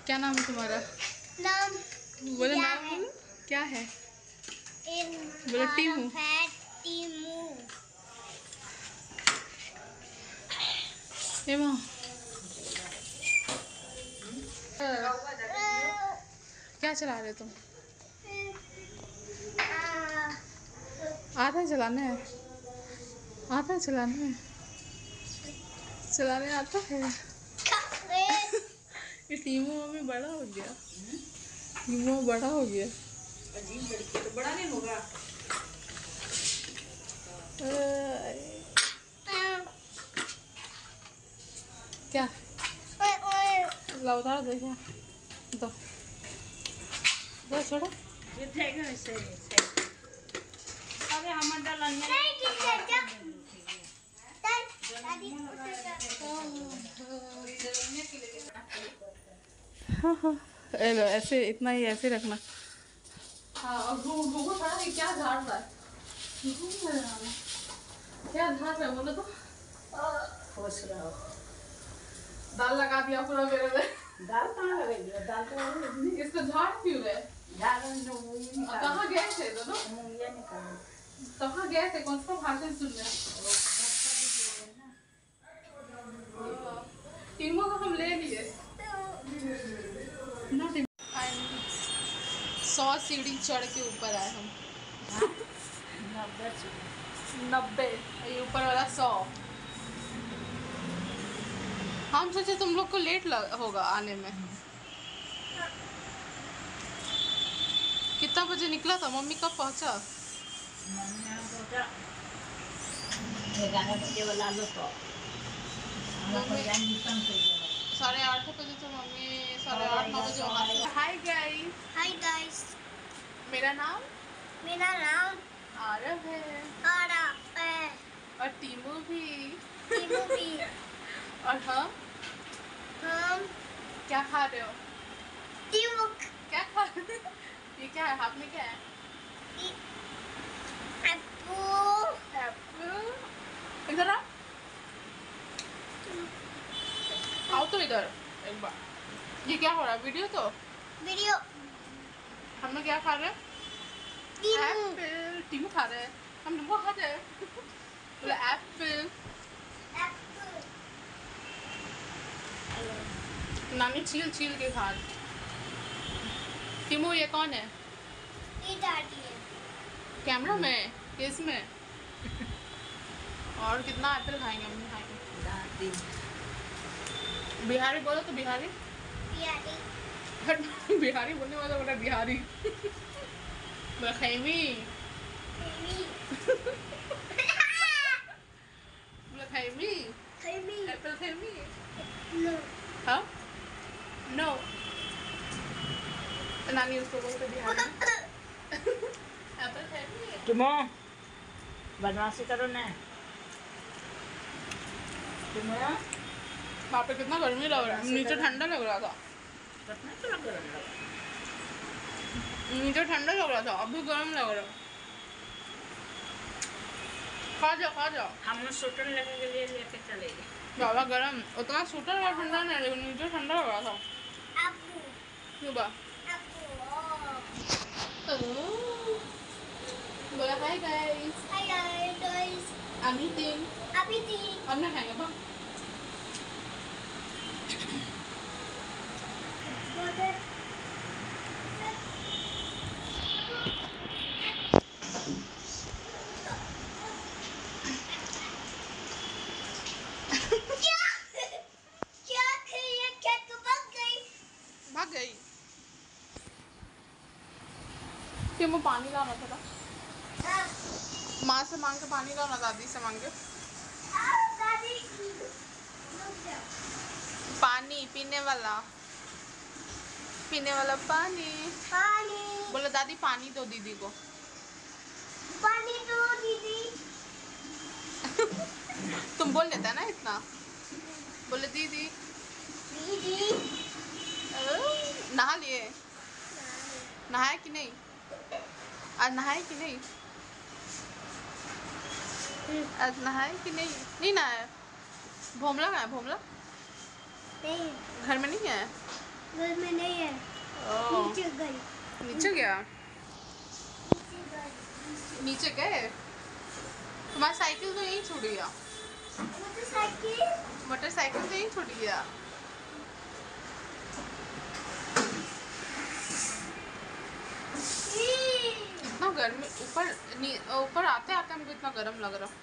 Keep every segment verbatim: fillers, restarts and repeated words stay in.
क्या नाम है तुम्हारा? नाम बोलो नाम बोलो क्या है? बोलो टीमू। टीमू। ये माँ क्या चला रहे हो तुम? आता है चलाने है? आता है चलाने? चलाने आता है? ये टीमू मम्मी बड़ा हो गया। टीमू बड़ा हो गया। अजीब लड़की तो बड़ा नहीं होगा। क्या लाओ उतार दे क्या दो दो छोड़ो ये देगा ऐसे अरे हम डालने हाँ हाँ लो ऐसे इतना ही ऐसे रखना। हाँ और घूमो खड़ा है क्या झाड़ रहा है? क्या झाड़ रहा है बोलो तो? खुश रहो। दाल लगा दिया पूरा मेरे में। दाल कहाँ लगेगी? दाल तो इसको झाड़ क्यों रहे? झाड़ कहाँ गए थे दोनों? ये निकाल कहाँ गए थे? कौन सा भाषण सुनने? टीमों को हम ले लिए। सौ सीढ़ी चढ़ के ऊपर आए हम। नब्बे ये ऊपर वाला सौ। हम सोचे तुम लोग को लेट लग, होगा आने में। कितना बजे निकला था? मम्मी कब पहुंचा? ग्यारह बजे वाला लो तो साढ़े आठ बजे तो मम्मी साढ़े आठ नौ बजे वहाँ से। Hi guys. Hi guys. मेरा नाम मेरा नाम आरव है। आरव है। और टीमू भी। टीमू भी। और हम हम क्या खा रहे हो? टीमू क्या खा रहे हो? ये क्या है हाथ में? क्या है? एप्पल। एप्पल। इधर आओ आओ तो इधर एक बार। ये क्या हो रहा है? वीडियो तो वीडियो। हम लोग क्या खा रहे हैं? टीमू। एप्पल। टीमू खा रहे हैं। हम नींबू खा रहे हैं। बोला एप्पल। नानी छील छील के खा। टीमू ये कौन है? ये दादी है। कैमरा में केस में। और कितना एप्पल खाएंगे? हम खाएंगे। बिहारी बोलो तो बिहारी। बिहारी। बिहारी बोलने वाला बोला बिहारी। बोला खैमी। बोला खैमी। खैमी। एप्पल खैमी। नो। हाँ नो नानी उसको बोलते बिहारी। एप्पल खैमी। तुम बदमाशी करो ना। तुम वहाँ पे कितना गर्मी लग रहा है। नीचे ठंडा लग रहा था। कितना तो लग रहा है? नीचे ठंडा लग रहा था अभी गर्म लग रहा है। खा जाओ खा जाओ। हम स्वेटर लेने के लिए लेके चलेंगे। ज़्यादा गर्म उतना स्वेटर और ठंडा नहीं लेकिन नीचे ठंडा लग रहा था। अब्बू। क्यों बा? अब्बू। बोला हाय गाइस। Hi guys. अभी तीन अभी तीन। अब ना खाएंगे बा। भाग गई। क्यों मैं पानी लाना था? माँ से मांग के पानी लाना, दादी से मांग के पानी पीने वाला पीने वाला पानी। पानी। बोलो दादी पानी दो दीदी को। पानी दो दीदी। तुम बोल लेता ना इतना। बोले दीदी। दीदी। नहा लिए? नहाया कि नहीं? आज नहाए कि नहीं? आज नहाए कि नहीं? नहीं नहाया। भोमला कहाँ है? भोमला नहीं। घर में नहीं है? घर में नहीं है, ओह, नीचे गई। नीचे गया? नीचे गई। नीचे गए? तुम्हारी साइकिल तो यहीं छूट गया। मोटरसाइकिल मोटरसाइकिल तो यहीं छूट गया। इतना गर्मी, ऊपर ऊपर आते आते हमको इतना गर्म लग रहा।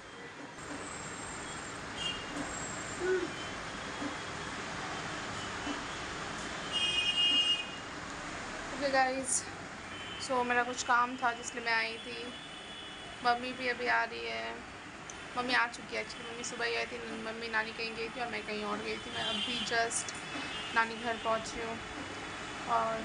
ओके गाइस, सो मेरा कुछ काम था जिसलिए मैं आई थी। मम्मी भी अभी आ रही है। मम्मी आ चुकी है एक्चुअली। मम्मी सुबह ही आई थी। मम्मी नानी कहीं गई थी और मैं कहीं और गई थी। मैं अभी जस्ट नानी घर पहुंची हूँ और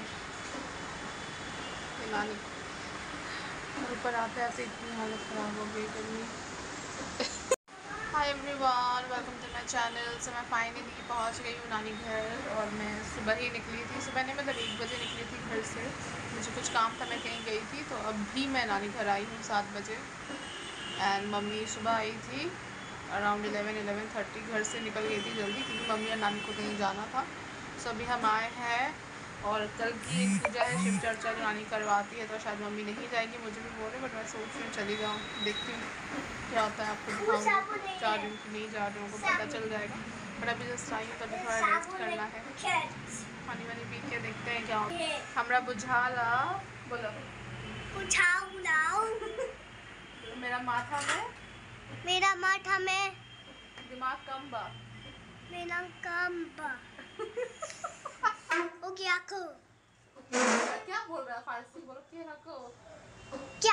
नानी ऊपर आते आते इतनी हालत ख़राब हो गई गर्मी। Hi everyone, welcome to my channel. So मैं फाइनली पहुंच गई हूँ नानी घर और मैं सुबह ही निकली थी। सुबह नहीं, मतलब एक बजे निकली थी घर से। मुझे कुछ काम था, मैं कहीं गई थी, तो अभी मैं नानी घर आई हूँ सात बजे। एंड मम्मी सुबह आई थी अराउंड इलेवन इलेवन थर्टी, घर से निकल गई थी जल्दी क्योंकि मम्मी और नानी को कहीं जाना था। सो अभी हम आए हैं और कल की एक पूजा है, शिव चर्चा जो नानी करवाती है, तो शायद मम्मी नहीं जाएगी, मुझे भी बोल रहे, बट मैं सोच रही हूँ चली जाऊँ, देखती हूँ क्या होता है। आपको दिखाऊँगी जा रही हूँ कि नहीं जा रही हूँ, को पता चल जाएगा। बट अभी जस्ट आई हूँ, तभी थोड़ा रेस्ट करना है, पानी वानी पी के देखते हैं क्या होता है। हमरा बुझाला बोलो, मेरा माथा में मेरा माथा में दिमाग कम बा। मेरा काम बा। ओ क्या को क्या बोल रहा है? फारसी बोलो, क्या रखो क्या?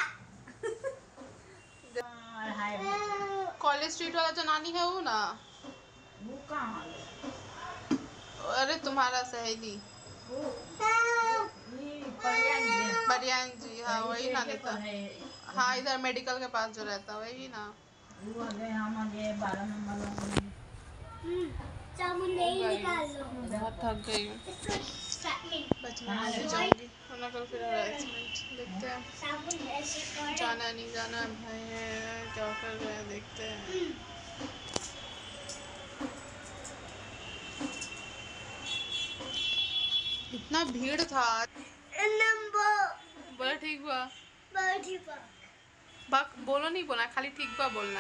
और हाय वो कॉलेज स्ट्रीट वाला जो नानी है वो ना? कहाँ? अरे तुम्हारा सहेली वो ये परियान जी। बरियान जी, हाँ वही नानी था। है। हाँ, इधर मेडिकल के पास जो रहता है वही ना। वो आ गए हम आ गए बारह नंबर वाले। साबुन नहीं निकालो। बहुत थक गई हूँ, बच मैं आज ही जाऊँगी वरना कल फिर एक्सीडेंट। देखते हैं साबुन ऐसे कर। जाना नहीं जाना भाई है, क्या कर रहे हैं देखते हैं। इतना भीड़ था। नंबर बोला ठीक हुआ? बड़ी बा। बक बोलो नहीं बोलना, खाली ठीक बा बोलना।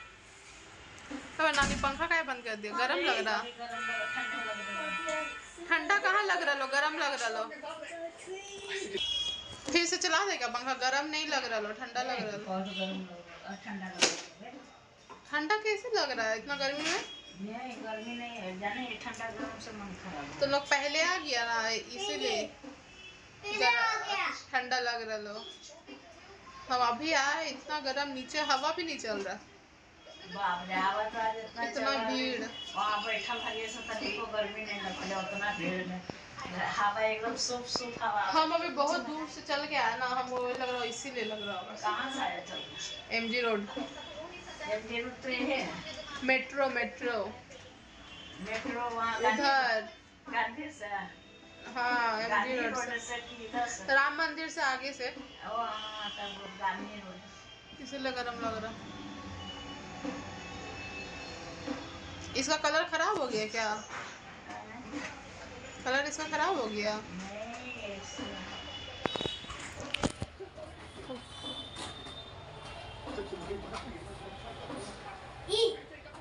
तो नानी पंखा क्या बंद कर दिया? गरम लग रहा? ठंडा कहाँ लग रहा लो, गरम लग रहा लो। फिर से चला देगा पंखा? गरम नहीं लग रहा लो, ठंडा लग रहा लो। ठंडा कैसे लग रहा है इतना गर्मी में? नहीं गर्मी नहीं है, जाने ठंडा गर्म से मन खराब। तो लोग पहले आ गया ना इसीलिए ठंडा लग रहा लो। हम अभी आए, इतना गर्म, नीचे हवा भी नहीं चल रहा। बाप रे, हवा तो आज इतना इतना भीड़। वहाँ बैठल हरिये से तनिको गर्मी नहीं लगले, उतना भीड़ में हवा एकदम सूप सूप हवा। हम अभी बहुत दूर से चल के आए ना, हम वो लग रहा इसीलिए लग रहा होगा। कहाँ से आया चल? MG road. एमजी रोड तो ये है। मेट्रो मेट्रो मेट्रो वहाँ उधर गांधी से। हाँ, एमजी गांधी रोड रोड से, से कि इधर से? राम मंदिर से आगे से। ओ हाँ, तब वो गांधी रोड। इसीलिए गरम लग रहा। इसका कलर खराब हो गया क्या? कलर इसका खराब हो गया? नहीं ऐसे ई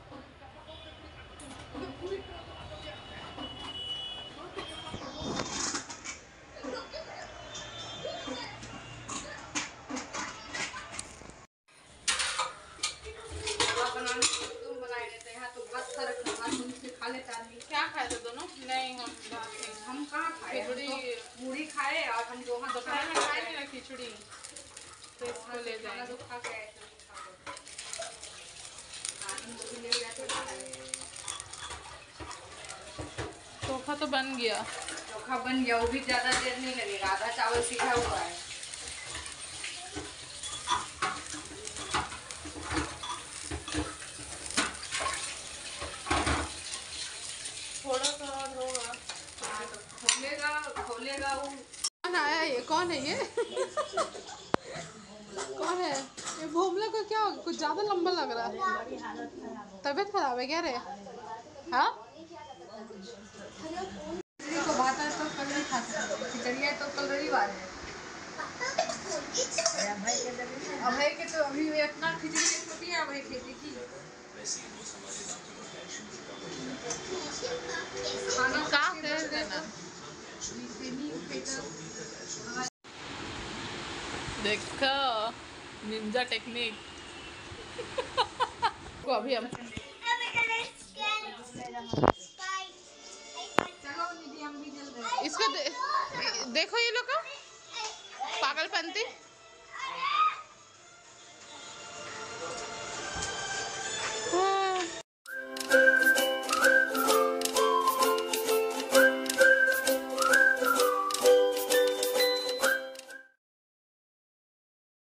क्या खाए थे दोनों? नहीं, हम हम कहाँ खाए? खिचड़ी पूरी खाए और हम दोहा दोपहर में खाएंगे ना खिचड़ी, तो इसको ले जाएंगे। चोखा तो बन गया। चोखा बन गया, वो भी ज्यादा देर नहीं लगेगा, आधा चावल सीखा हुआ है। थोड़ा सा और होगा। खोलेगा खोलेगा वो। कौन आया? ये कौन है? ये कौन है? ये भोमला का क्या कुछ ज्यादा लंबा लग रहा है। तबीयत खराब है क्या रे? हाँ, को बात है तो देखो निंजा टेक्निक। को अभी हम इसको दे, देखो ये लोग का पागलपंती।